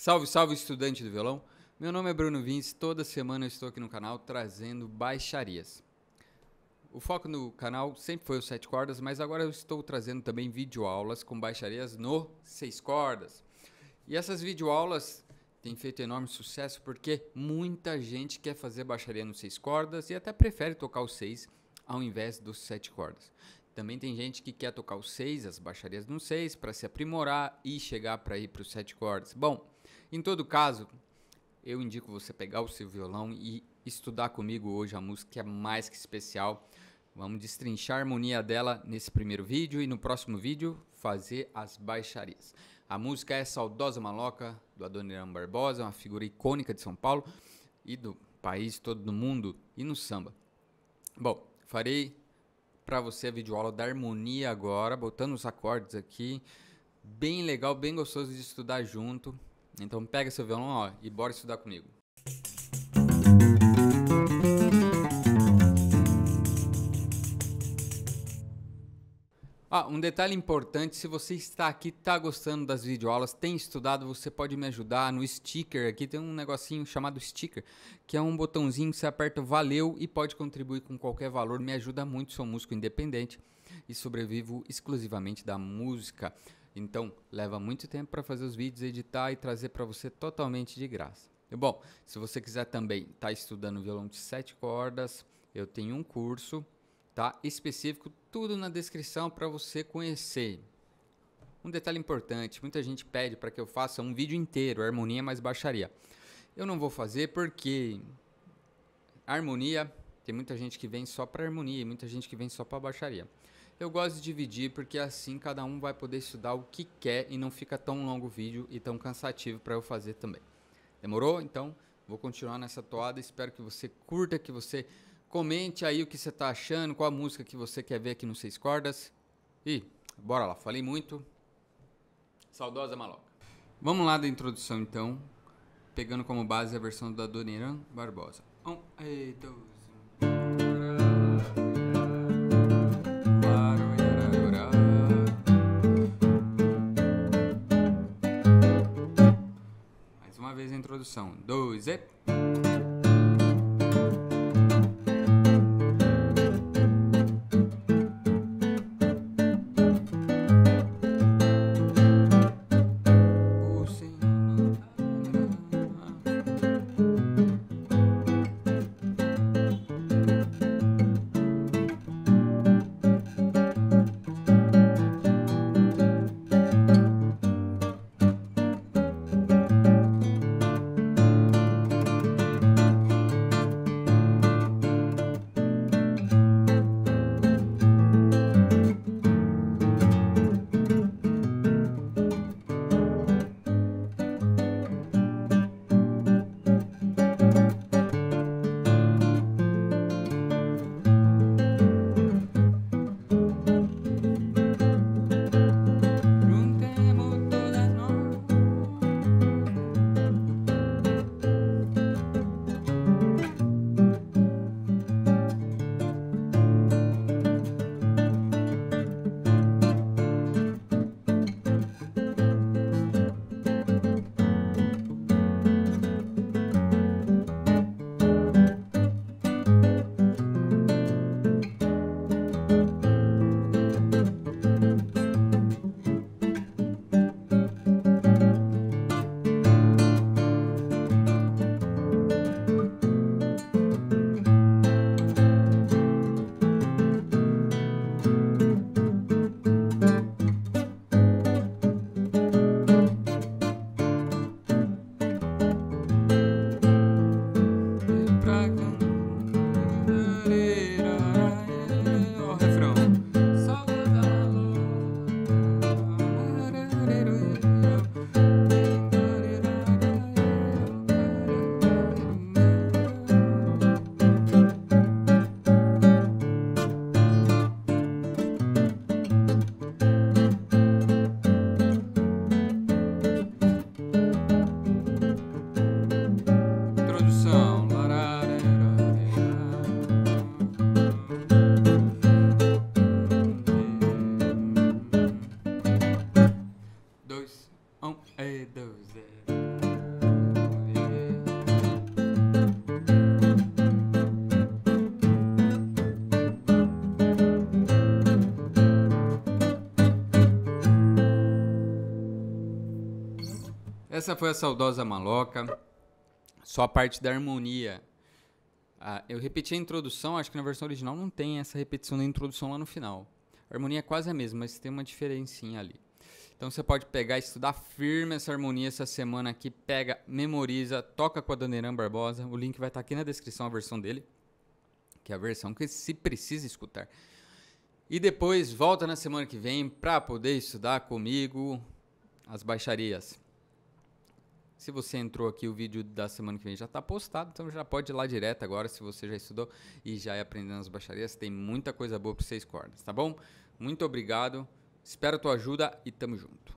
Salve, salve, estudante do violão. Meu nome é Bruno Vince, toda semana eu estou aqui no canal trazendo baixarias. O foco no canal sempre foi os 7 cordas, mas agora eu estou trazendo também videoaulas com baixarias no 6 cordas. E essas videoaulas têm feito enorme sucesso porque muita gente quer fazer baixaria no 6 cordas e até prefere tocar o 6 ao invés dos 7 cordas. Também tem gente que quer tocar o 6, as baixarias no 6, para se aprimorar e chegar para ir para os 7 cordas. Bom, em todo caso, eu indico você pegar o seu violão e estudar comigo hoje a música que é mais que especial. Vamos destrinchar a harmonia dela nesse primeiro vídeo e no próximo vídeo fazer as baixarias. A música é Saudosa Maloca, do Adoniran Barbosa, uma figura icônica de São Paulo e do país todo do mundo e no samba. Bom, farei para você a videoaula da harmonia agora, botando os acordes aqui, bem legal, bem gostoso de estudar junto. Então pega seu violão, ó, e bora estudar comigo. Um detalhe importante, se você está aqui, está gostando das videoaulas, tem estudado, você pode me ajudar no sticker. Aqui tem um negocinho chamado sticker, que é um botãozinho que você aperta valeu e pode contribuir com qualquer valor. Me ajuda muito, sou músico independente e sobrevivo exclusivamente da música. Então, leva muito tempo para fazer os vídeos, editar e trazer para você totalmente de graça. E, bom, se você quiser também estar estudando violão de 7 cordas, eu tenho um curso, tá, específico, tudo na descrição para você conhecer. Um detalhe importante, muita gente pede para que eu faça um vídeo inteiro, harmonia mais baixaria. Eu não vou fazer porque harmonia, tem muita gente que vem só para harmonia e muita gente que vem só para baixaria. Eu gosto de dividir porque assim cada um vai poder estudar o que quer e não fica tão longo o vídeo e tão cansativo para eu fazer também. Demorou? Então vou continuar nessa toada, espero que você curta, que você comente aí o que você está achando, qual a música que você quer ver aqui no 6 cordas. E bora lá, falei muito. Saudosa Maloca. Vamos lá da introdução então, pegando como base a versão da Adoniran Barbosa. 1, 2, 1. Mais uma vez a introdução. 2 e... Essa foi a saudosa maloca. Só a parte da harmonia. Eu repeti a introdução, acho que na versão original não tem essa repetição da introdução lá no final. A harmonia é quase a mesma, mas tem uma diferencinha ali. Então você pode pegar e estudar firme essa harmonia essa semana aqui. Pega, memoriza, toca com a Adoniran Barbosa. O link vai estar aqui na descrição, a versão dele. Que é a versão que se precisa escutar. E depois volta na semana que vem para poder estudar comigo as baixarias. Se você entrou aqui, o vídeo da semana que vem já está postado, então já pode ir lá direto agora, se você já estudou e já é aprendendo as baixarias. Tem muita coisa boa para 6 cordas, tá bom? Muito obrigado, espero a tua ajuda e tamo junto.